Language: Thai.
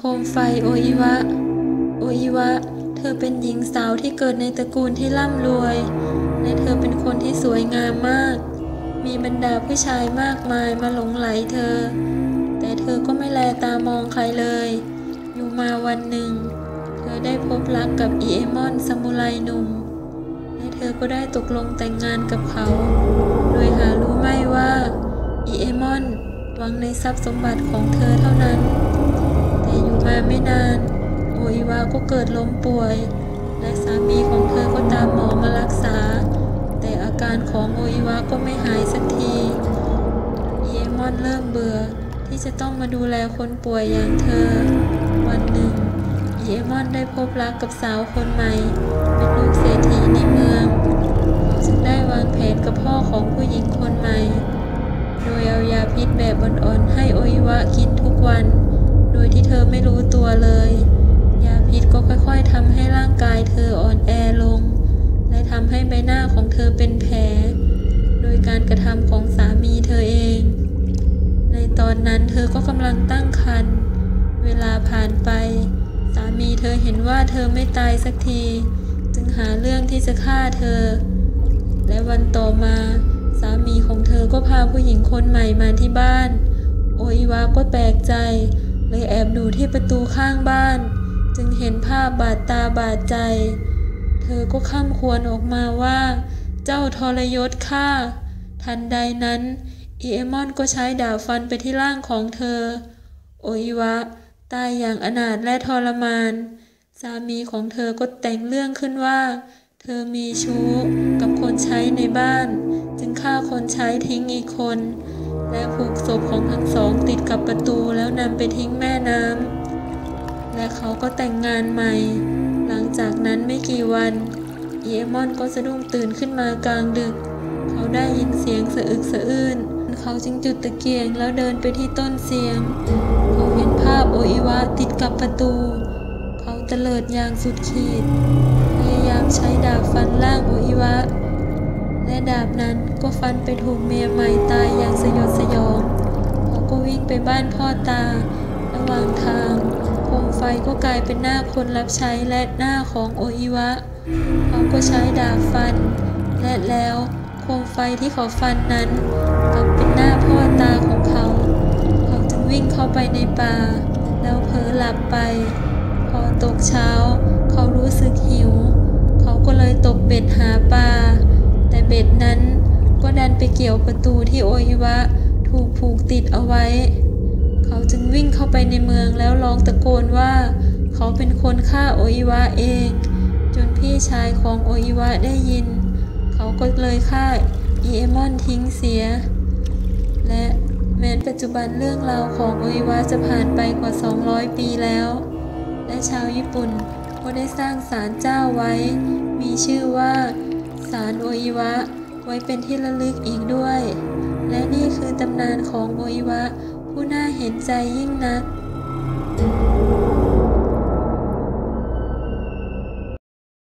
มไฟโออิวะเธอเป็นหญิงสาวที่เกิดในตระกูลที่ร่ำรวยและเธอเป็นคนที่สวยงามมากมีบรรดาผู้ชายมากมายมาหลงไหลเธอแต่เธอก็ไม่แลตามองใครเลยอยู่มาวันหนึ่งเธอได้พบรักกับอิเอมอนซามูไรหนุ่มและเธอก็ได้ตกลงแต่งงานกับเขาโดยหารู้ไม่ว่าอิเอมอนหวังในทรัพย์สมบัติของเธอเท่านั้นแต่อยู่มาไม่นานโออิวะก็เกิดล้มป่วยและสามีของเธอก็ตามหมอมารักษาแต่อาการของโออิวะก็ไม่หายสักทีอิเอมอนเริ่มเบื่อที่จะต้องมาดูแลคนป่วยอย่างเธอวันหนึ่งอิเอมอนได้พบรักกับสาวคนใหม่เป็นลูกเศรษฐีในเมืองเขาจึงได้วางแผนกับพ่อของผู้หญิงคนใหม่โดยเอายาพิษแบบอ่อนๆให้โออิวะกินทุกวันโดยที่เธอไม่รู้ตัวเลยยาพิษก็ค่อยๆทำให้ร่างกายเธออ่อนแอลงและทำให้ใบหน้าของเธอเป็นแผลโดยการกระทำของสามีเธอเองในตอนนั้นเธอก็กำลังตั้งครรภ์เวลาผ่านไปสามีเธอเห็นว่าเธอไม่ตายสักทีจึงหาเรื่องที่จะฆ่าเธอและวันต่อมาสามีของเธอก็พาผู้หญิงคนใหม่มาที่บ้านโออิวะก็แปลกใจเลยแอบดูที่ประตูข้างบ้านจึงเห็นภาพบาดตาบาดใจเธอก็ค่ำควรออกมาว่าเจ้าทรยศข้าทันใดนั้นอิเอมอนก็ใช้ดาบฟันไปที่ร่างของเธอโออิวะตายอย่างอนาถและทรมานสามีของเธอก็แต่งเรื่องขึ้นว่าเธอมีชู้กับคนใช้ในบ้านจึงฆ่าคนใช้ทิ้งอีกคนและผูกศพของทั้งสองติดกับประตูแล้วนำไปทิ้งแม่น้ำและเขาก็แต่งงานใหม่หลังจากนั้นไม่กี่วันอิเอมอนก็สะดุ้งตื่นขึ้นมากลางดึกเขาได้ยินเสียงสะอึกสะอื้นเขาจึงจุดตะเกียงแล้วเดินไปที่ต้นเสียงเขาเห็นภาพโออิวะติดกับประตูเขาเตลิดอย่างสุดขีดพยายามใช้ดาบฟันร่างโออิวะและดาบนั้นก็ฟันไปถูกเมียใหม่ตายอย่างสยดสยองเขาก็วิ่งไปบ้านพ่อตาระหว่างทางโคมไฟก็กลายเป็นหน้าคนรับใช้และหน้าของโออิวะเขาก็ใช้ดาบฟันและแล้วโคมไฟที่เขาฟันนั้นกลับเป็นหน้าพ่อตาของเขาจึงวิ่งเข้าไปในป่าแล้วเผลอหลับไปพอตกเช้าเขารู้สึกหิวเขาก็เลยตกเบ็ดหาปลาแต่เบ็ดนั้นก็ดันไปเกี่ยวประตูที่โออิวะถูกผูกติดเอาไว้เขาจึงวิ่งเข้าไปในเมืองแล้วร้องตะโกนว่าเขาเป็นคนฆ่าโออิวะเองจนพี่ชายของโออิวะได้ยินเขาก็เลยฆ่าอิเอมอนทิ้งเสียและแม้ปัจจุบันเรื่องราวของโออิวะจะผ่านไปกว่า200 ปีแล้วและชาวญี่ปุ่นก็ได้สร้างศาลเจ้าไว้มีชื่อว่าศาลโออิวะไว้เป็นที่ระลึกอีกด้วยและนี่คือตำนานของโออิวะผู้น่าเห็นใจยิ่งนัก